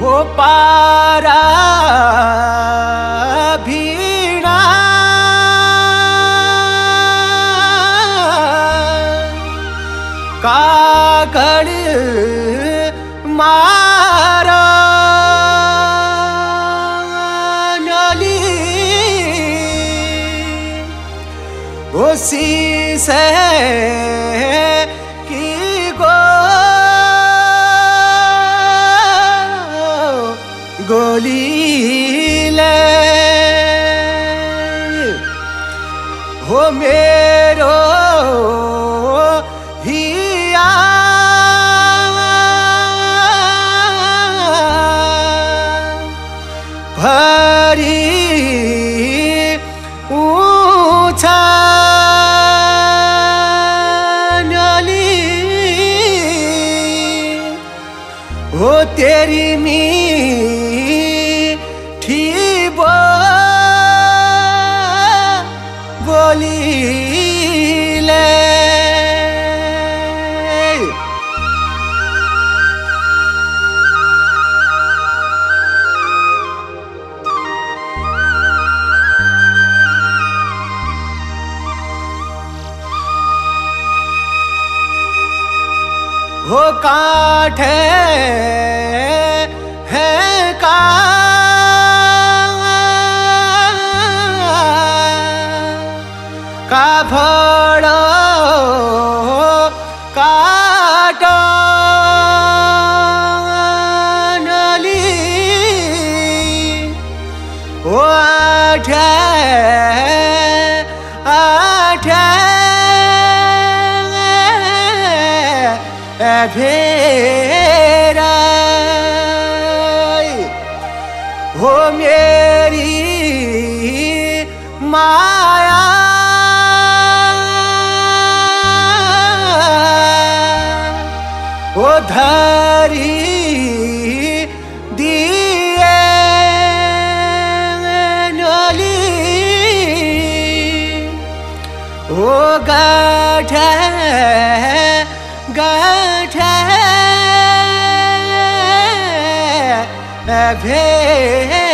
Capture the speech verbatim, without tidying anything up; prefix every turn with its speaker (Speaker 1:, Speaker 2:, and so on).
Speaker 1: हो पारा भीड़ा कागड़ मारा नली उसी से की गो गोली ले हो मेरो हिया भरी ऊंचा नली हो तेरी मीठी बोली ले हो काठ है का का भड़ो काटो नली हो आठ आठ भेरा हो मेरी माया हो धरी दिए नली हो गाठ गाठ भेरा।